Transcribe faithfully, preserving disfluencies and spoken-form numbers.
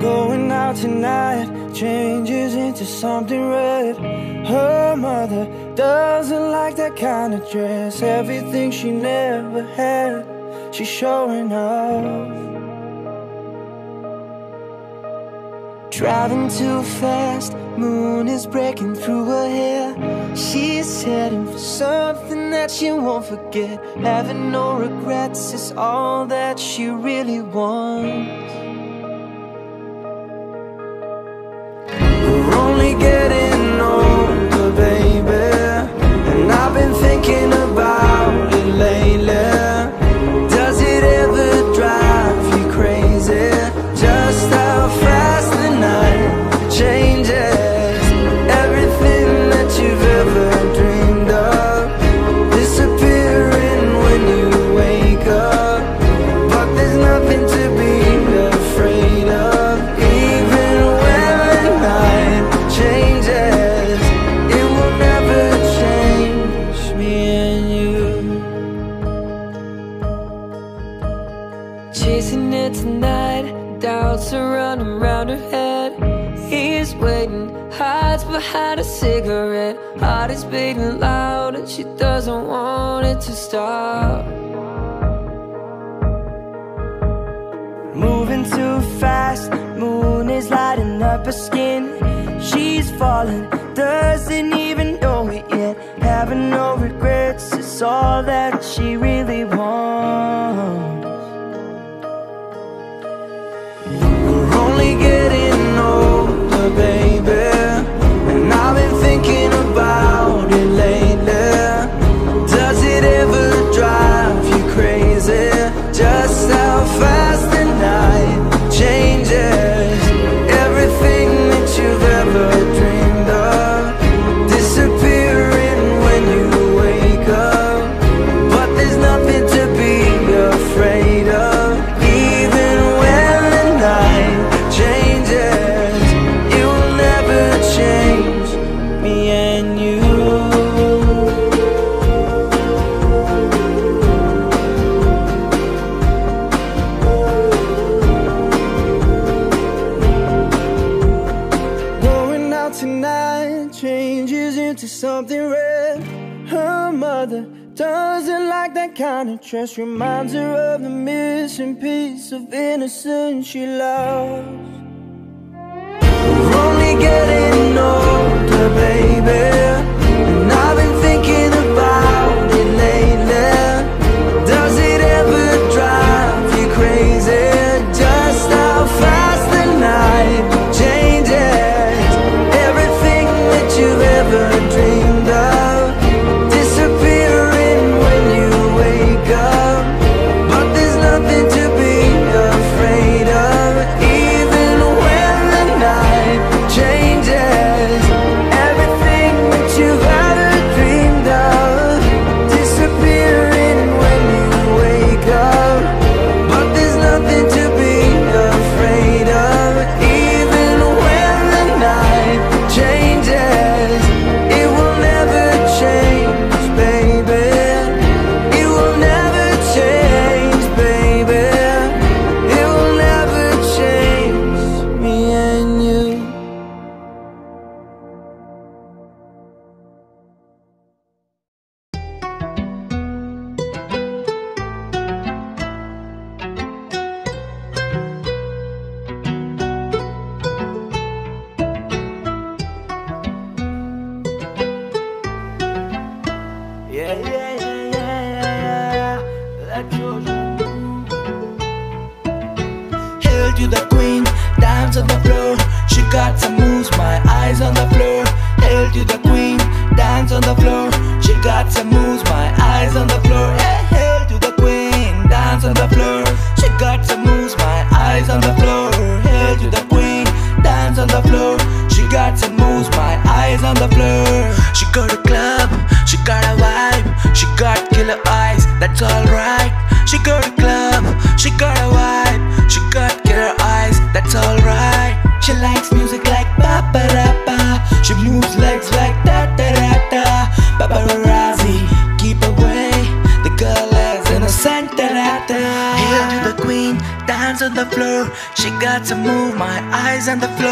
Going out tonight changes into something red. Her mother doesn't like that kind of dress. Everything she never had, she's showing off. Driving too fast, moon is breaking through her hair. She's heading for something that she won't forget. Having no regrets is all that she really wants. We're only getting older, baby, and I've been thinking about it lately. Does it ever drive you crazy? Just how fast the night changes. Everything that you've ever dreamed of disappearing when you wake up. But there's nothing to be afraid of. Even when the night changes, it will never change me and you. Chasing it tonight, doubts are running round her head. He's waiting, hides behind a cigarette. Heart is beating loud and she doesn't want it to stop. Moving too fast, moon is lighting up her skin. She's falling, doesn't even know it yet. Having no regrets is all that she really wants. We're only getting older, baby, and I've been thinking about it lately. Does it ever drive you crazy? Just how fast the night changes. Everything that you've ever dreamed of disappearing when you wake up. But there's nothing to be afraid of. Even when the night changes, it will never change me and you. Going out tonight changes into something red. Her mother doesn't like that kind of dress. Reminds her of the missing piece of innocence she lost. We're only getting older, baby, and I've been thinking about it lately. Does it ever drive you crazy? Just how fast the night changes. Everything that you've ever dreamed of disappearing when you wake up. But there's nothing to be afraid of. Even when the night changes, everything that you've ever dreamed of disappearing when you wake up. But there's nothing to be afraid of. Even when the night changes, it will never change, baby. It will never change, baby. It will never change me and you. Yeah, yeah, yeah, yeah, yeah. Let Trojan move. Hail to the queen, dance on the floor. She got some moves, my eyes on the floor. Hail to the queen, dance on the floor. She got some moves, my eyes on the floor. Hey, hail to the queen, dance on the floor. She got some moves, my eyes on the floor. Hail to the queen, dance on the floor. She got some moves, my eyes on the floor. She got a club, she got a vibe, she got killer eyes, that's alright. She got a club, she got a vibe, she got killer eyes, that's alright. She likes music like ba-ba-da-ba. She moves legs like da-da-da-da. Paparazzi, keep away, the girl is innocent. Da-da-da. Hail to the queen, dance dance on the floor. She got to move, my eyes on the floor.